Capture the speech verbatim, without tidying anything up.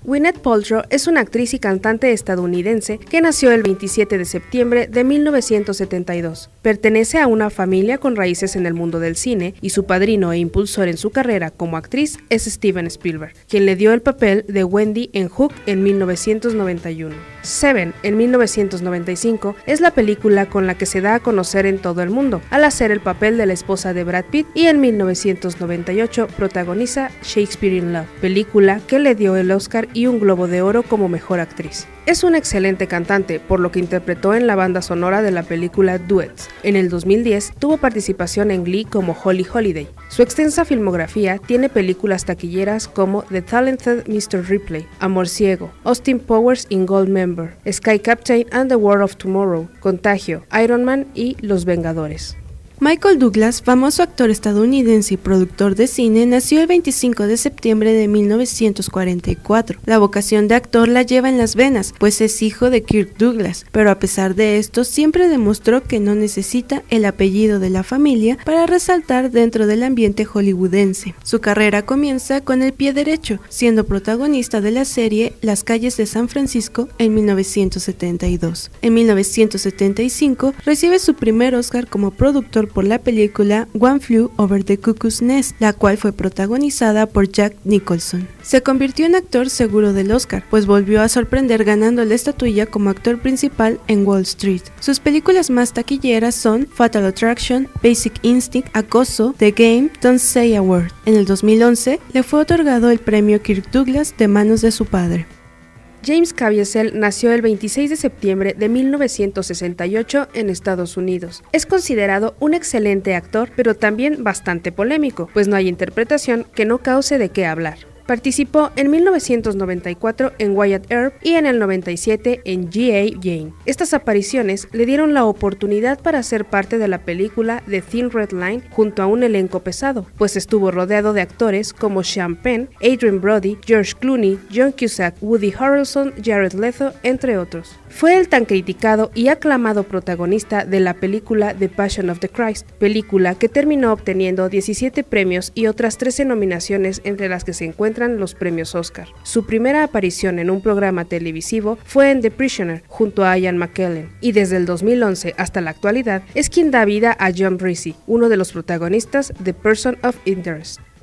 Gwyneth Paltrow es una actriz y cantante estadounidense que nació el veintisiete de septiembre de mil novecientos setenta y dos. Pertenece a una familia con raíces en el mundo del cine y su padrino e impulsor en su carrera como actriz es Steven Spielberg, quien le dio el papel de Wendy en Hook en mil novecientos noventa y uno. Seven, en mil novecientos noventa y cinco, es la película con la que se da a conocer en todo el mundo, al hacer el papel de la esposa de Brad Pitt, y en mil novecientos noventa y ocho protagoniza Shakespeare in Love, película que le dio el Oscar y un Globo de Oro como mejor actriz. Es una excelente cantante, por lo que interpretó en la banda sonora de la película Duets. En el dos mil diez tuvo participación en Glee como Holly Holiday. Su extensa filmografía tiene películas taquilleras como The Talented mister Ripley, Amor Ciego, Austin Powers in Goldmember, Sky Captain and the War of Tomorrow, Contagio, Iron Man y Los Vengadores. Michael Douglas, famoso actor estadounidense y productor de cine, nació el veinticinco de septiembre de mil novecientos cuarenta y cuatro. La vocación de actor la lleva en las venas, pues es hijo de Kirk Douglas, pero a pesar de esto siempre demostró que no necesita el apellido de la familia para resaltar dentro del ambiente hollywoodense. Su carrera comienza con el pie derecho, siendo protagonista de la serie Las calles de San Francisco en mil novecientos setenta y dos. En mil novecientos setenta y cinco recibe su primer Oscar como productor por la película One Flew Over the Cuckoo's Nest, la cual fue protagonizada por Jack Nicholson. Se convirtió en actor seguro del Oscar, pues volvió a sorprender ganando la estatuilla como actor principal en Wall Street. Sus películas más taquilleras son Fatal Attraction, Basic Instinct, Acoso, The Game, Don't Say a Word. En el dos mil once le fue otorgado el premio Kirk Douglas de manos de su padre. James Caviezel nació el veintiséis de septiembre de mil novecientos sesenta y ocho en Estados Unidos. Es considerado un excelente actor, pero también bastante polémico, pues no hay interpretación que no cause de qué hablar. Participó en mil novecientos noventa y cuatro en Wyatt Earp y en el noventa y siete en G I Jane. Estas apariciones le dieron la oportunidad para ser parte de la película The Thin Red Line junto a un elenco pesado, pues estuvo rodeado de actores como Sean Penn, Adrien Brody, George Clooney, John Cusack, Woody Harrelson, Jared Leto, entre otros. Fue el tan criticado y aclamado protagonista de la película The Passion of the Christ, película que terminó obteniendo diecisiete premios y otras trece nominaciones, entre las que se encuentran los premios Oscar. Su primera aparición en un programa televisivo fue en The Prisoner, junto a Ian McKellen, y desde el dos mil once hasta la actualidad es quien da vida a John Breezy, uno de los protagonistas de Person of Interest.